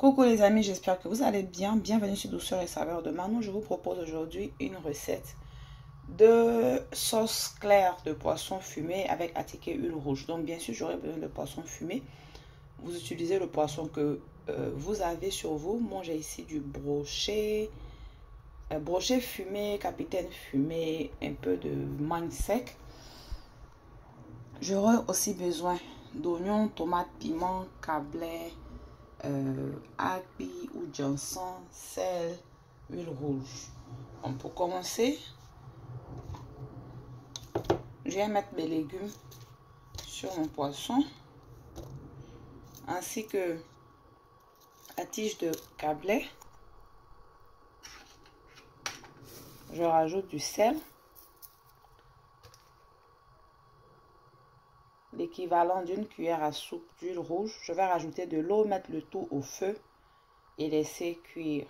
Coucou les amis, j'espère que vous allez bien. Bienvenue sur Douceur et Saveur de Manon. Je vous propose aujourd'hui une recette de sauce claire de poisson fumé avec attiqué huile rouge. Donc bien sûr, j'aurai besoin de poisson fumé. Vous utilisez le poisson que vous avez sur vous. Moi, j'ai ici du brochet, brochet fumé, capitaine fumé, un peu de mangue sec. J'aurai aussi besoin d'oignons, tomates, piments, cablets, api ou ginseng, sel, huile rouge. Donc pour commencer, je vais mettre mes légumes sur mon poisson ainsi que la tige de cablé. Je rajoute du sel, l'équivalent d'une cuillère à soupe d'huile rouge. Je vais rajouter de l'eau, mettre le tout au feu et laisser cuire.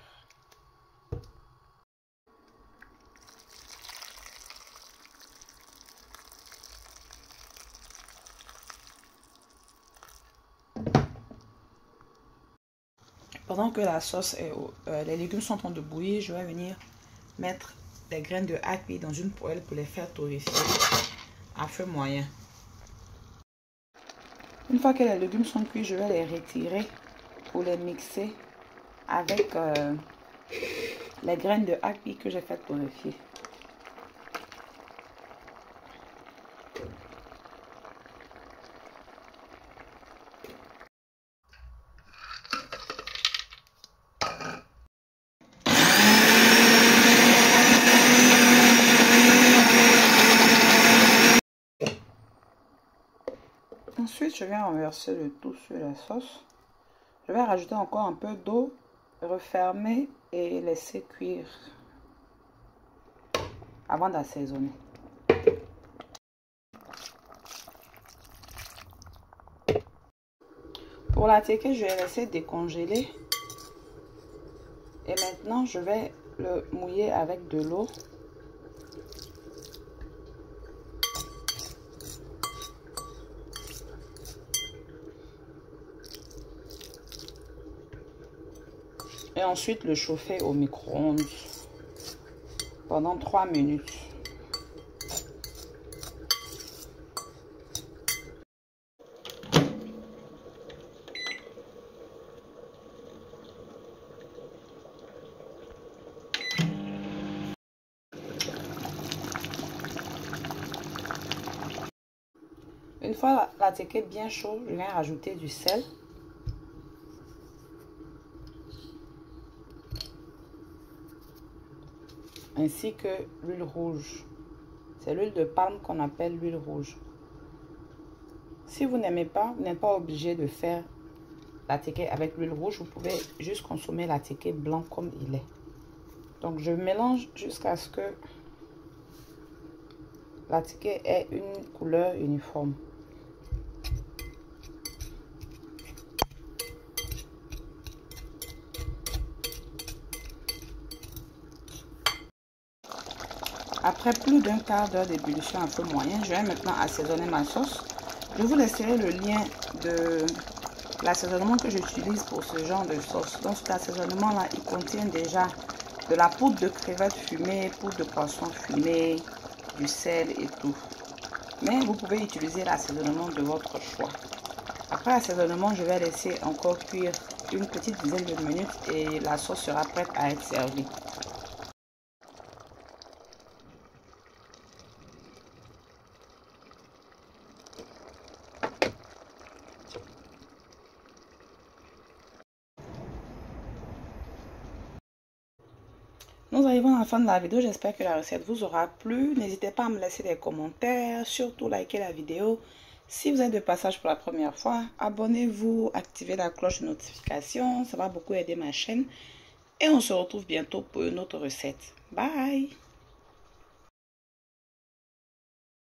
Pendant que la sauce est les légumes sont en train de bouillir, je vais venir mettre des graines de api dans une poêle pour les faire torréfier à feu moyen. Une fois que les légumes sont cuits, je vais les retirer pour les mixer avec les graines de api que j'ai fait torréfier. Ensuite, je vais renverser le tout sur la sauce. Je vais rajouter encore un peu d'eau, refermer et laisser cuire avant d'assaisonner. Pour la tiquée, je vais laisser décongeler. Et maintenant, je vais le mouiller avec de l'eau. Et ensuite le chauffer au micro-ondes pendant 3 minutes. Une fois la tiquée bien chaude, je viens rajouter du sel. Ainsi que l'huile rouge. C'est l'huile de palme qu'on appelle l'huile rouge. Si vous n'aimez pas, vous n'êtes pas obligé de faire la tiquée avec l'huile rouge. Vous pouvez juste consommer la tiquée blanc comme il est. Donc je mélange jusqu'à ce que la tiquée ait une couleur uniforme. Après plus d'un quart d'heure d'ébullition à feu moyen, je vais maintenant assaisonner ma sauce. Je vous laisserai le lien de l'assaisonnement que j'utilise pour ce genre de sauce. Donc cet assaisonnement là, il contient déjà de la poudre de crevettes fumée, poudre de poisson fumé, du sel et tout. Mais vous pouvez utiliser l'assaisonnement de votre choix. Après l'assaisonnement, je vais laisser encore cuire une petite dizaine de minutes et la sauce sera prête à être servie. Nous arrivons à la fin de la vidéo. J'espère que la recette vous aura plu. N'hésitez pas à me laisser des commentaires. Surtout, likez la vidéo. Si vous êtes de passage pour la première fois, abonnez-vous, activez la cloche de notification. Ça va beaucoup aider ma chaîne. Et on se retrouve bientôt pour une autre recette. Bye!